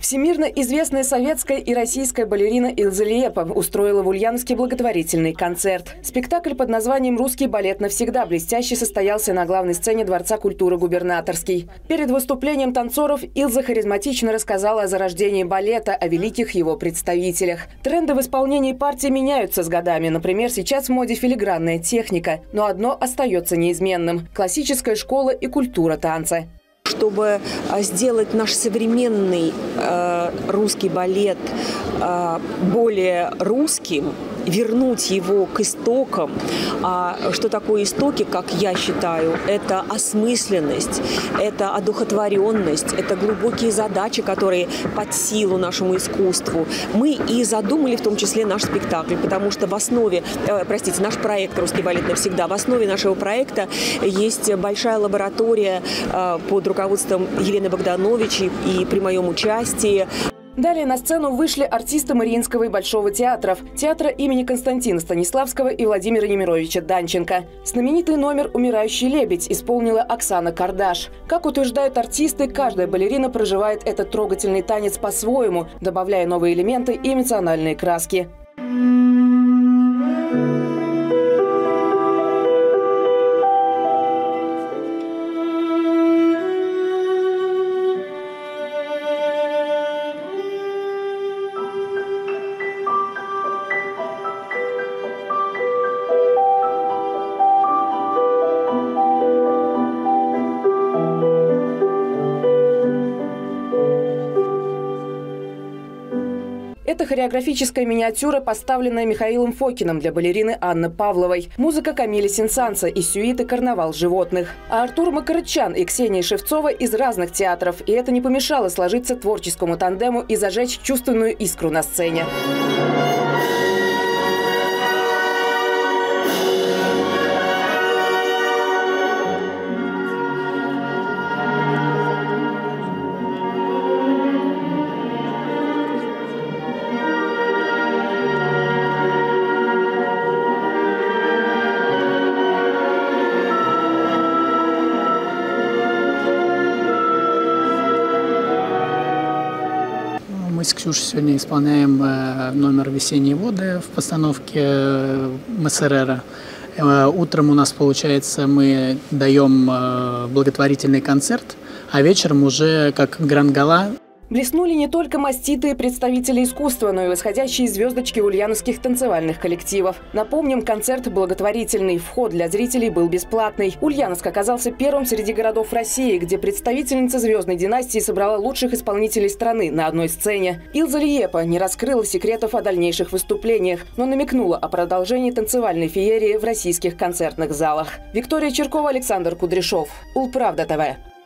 Всемирно известная советская и российская балерина Илза Лиепа устроила в Ульяновске благотворительный концерт. Спектакль под названием «Русский балет навсегда» блестяще состоялся на главной сцене Дворца культуры Губернаторский. Перед выступлением танцоров Илза харизматично рассказала о зарождении балета, о великих его представителях. Тренды в исполнении партий меняются с годами. Например, сейчас в моде филигранная техника. Но одно остается неизменным – классическая школа и культура танца. Чтобы сделать наш современный русский балет более русским, вернуть его к истокам. А что такое истоки, как я считаю? Это осмысленность, это одухотворенность, это глубокие задачи, которые под силу нашему искусству. Мы и задумали в том числе наш спектакль, потому что в основе, наш проект «Русский балет навсегда», в основе нашего проекта есть большая лаборатория под руководством Елены Богданович и при моем участии. Далее на сцену вышли артисты Мариинского и Большого театров, театра имени Константина Станиславского и Владимира Немировича Данченко. Знаменитый номер «Умирающий лебедь» исполнила Оксана Кардаш. Как утверждают артисты, каждая балерина проживает этот трогательный танец по-своему, добавляя новые элементы и эмоциональные краски. Это хореографическая миниатюра, поставленная Михаилом Фокиным для балерины Анны Павловой. Музыка Камиля Сенсанса из сюиты «Карнавал животных». А Артур Макарычан и Ксения Шевцова из разных театров. И это не помешало сложиться творческому тандему и зажечь чувственную искру на сцене. Мы с Ксюшей сегодня исполняем номер «Весенние воды» в постановке Мессерера. Утром у нас, получается, мы даем благотворительный концерт, а вечером уже как гранд-гала. Блеснули не только маститые представители искусства, но и восходящие звездочки ульяновских танцевальных коллективов. Напомним, концерт благотворительный. Вход для зрителей был бесплатный. Ульяновск оказался первым среди городов России, где представительница звездной династии собрала лучших исполнителей страны на одной сцене. Илза Лиепа не раскрыла секретов о дальнейших выступлениях, но намекнула о продолжении танцевальной феерии в российских концертных залах. Виктория Черкова, Александр Кудряшов. Улправда ТВ.